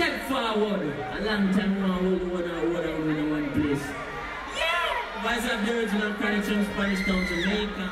step forward. A long time we hold in one place. Yeah! Voice of the original Chronic from Spanish Town, Jamaica.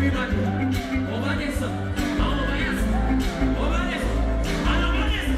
Everybody, over this, over this, over this, and over this.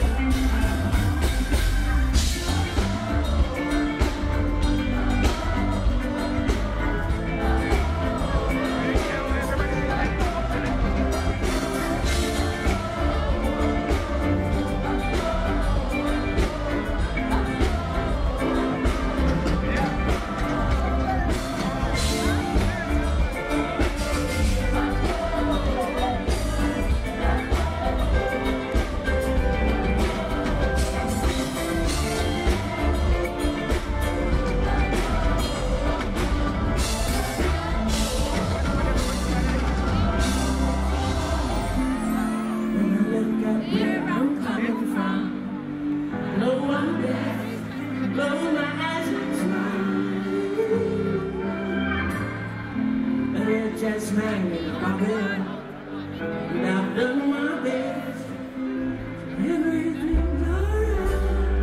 Just hanging on my bed, and I've done my best. Everything's alright.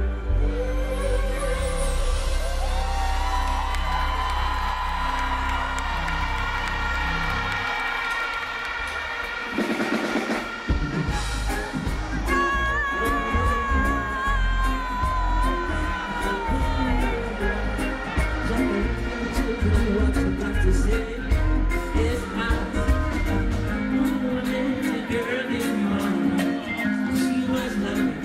What you got to say? Girl this morning, she was loving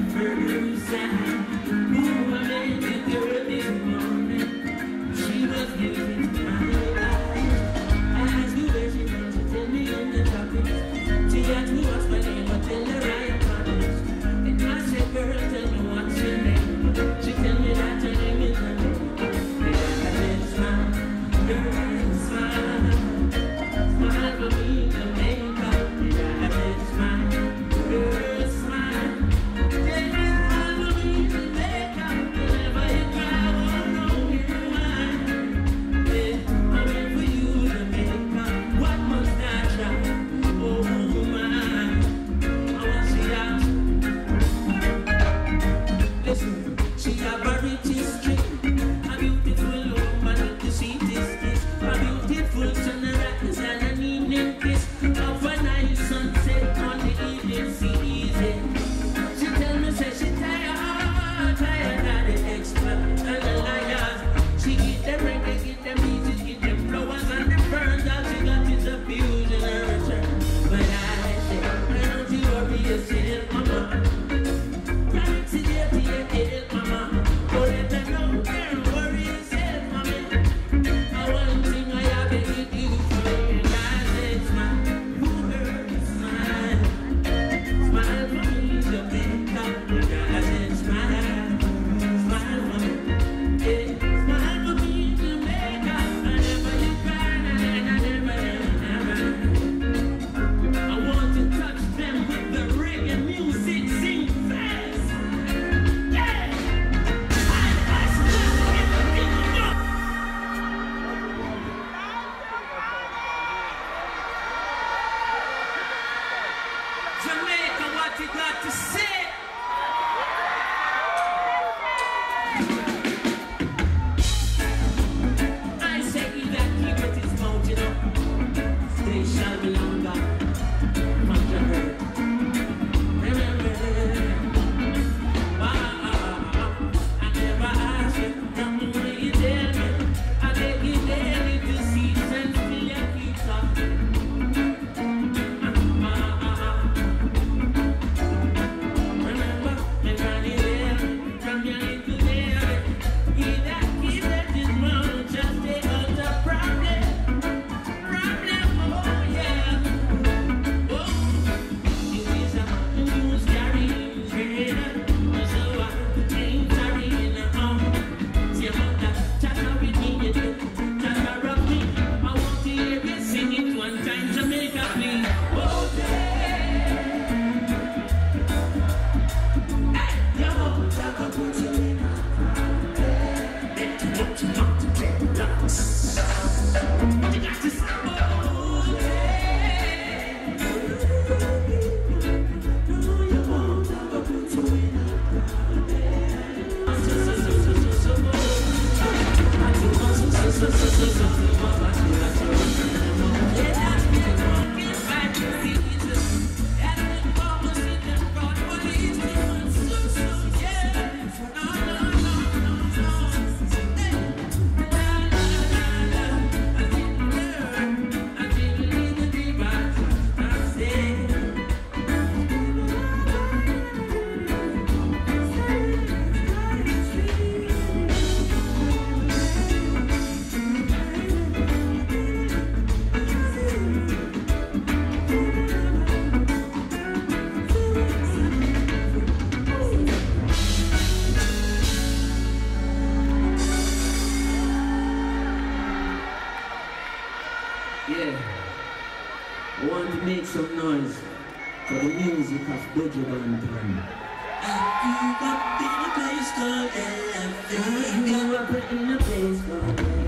I want to make some noise for the music of Buju Banton. I grew up in a place called LA. I grew up in a place called LA.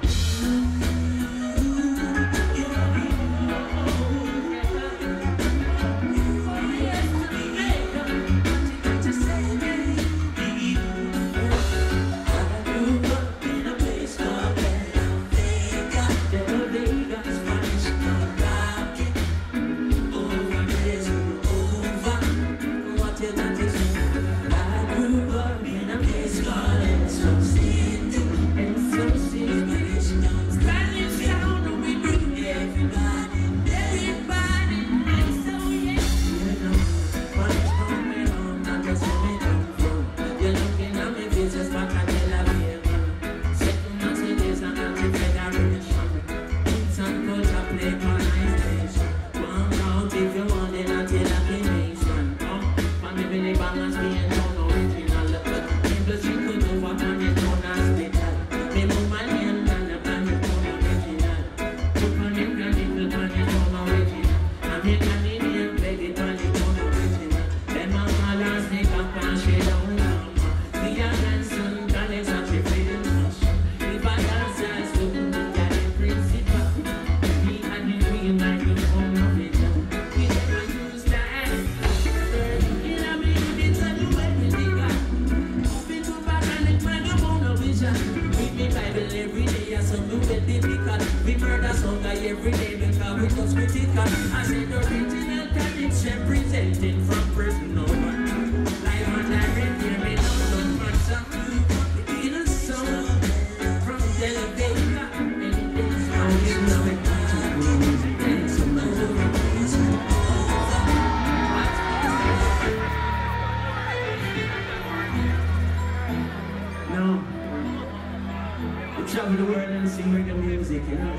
Travel the world and sing reggae music, you know?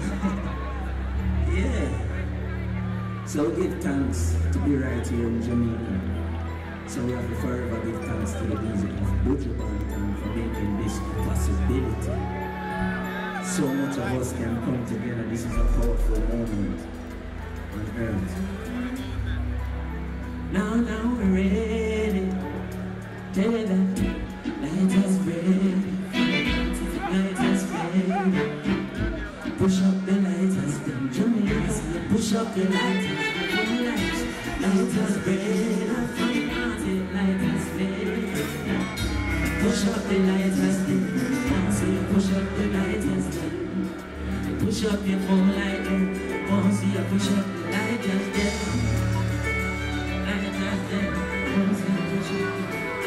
Yeah. So we give thanks to be right here in Jamaica. So we have to forever give thanks to the music of Buju Banton for making this a possibility. So much of us can come together. This is a powerful moment on earth. Now we're ready. Tell you that light is ready. Push up the light has been Jamaica. Push up the light has been light has been light has been. Push up the light has been. Push up the light has been. Push up your phone light then. Oh, see you push up the light has been. Light has been. Oh, see you push up.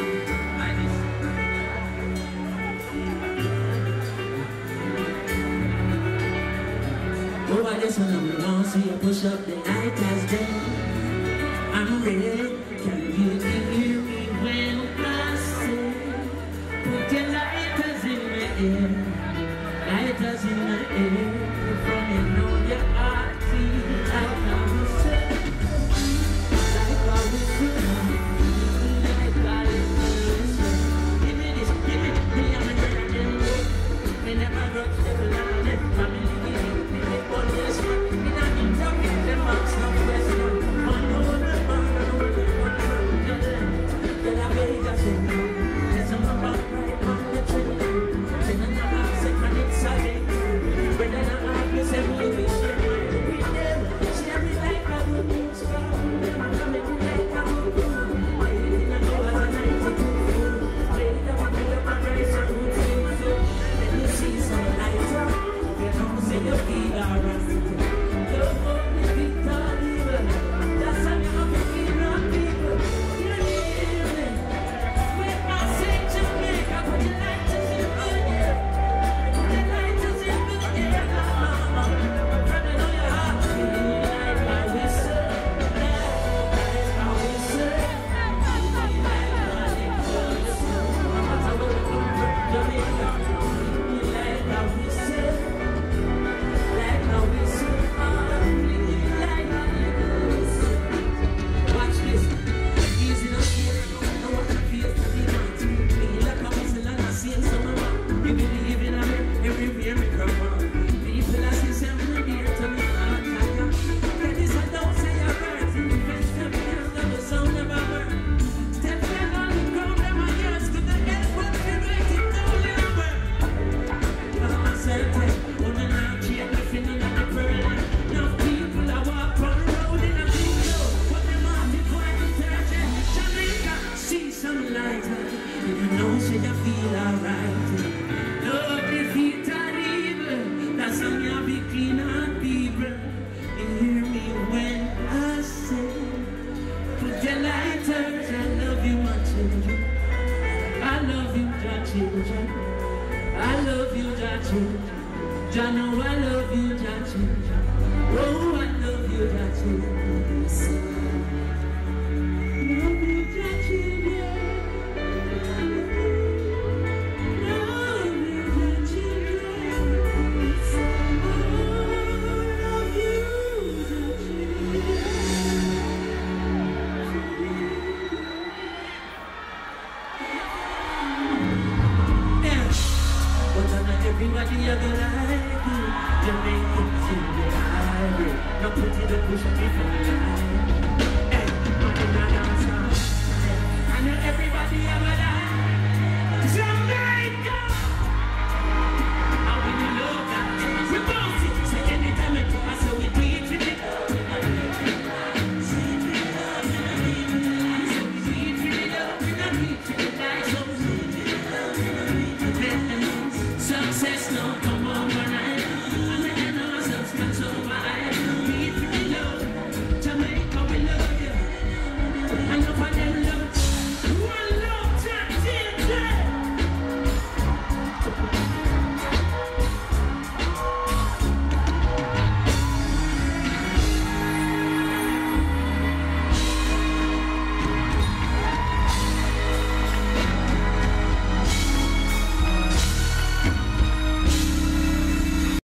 Oh, I just wanna see you push up the light has been. I'm ready. Can you hear me when I say, put your lighters in the air, lighters in the air, from you know your heart beat like how we say, like how we say, like how we say. Give me this, give me, I'm a girl, me never got the blood, family. When Now put it up, push up the phone.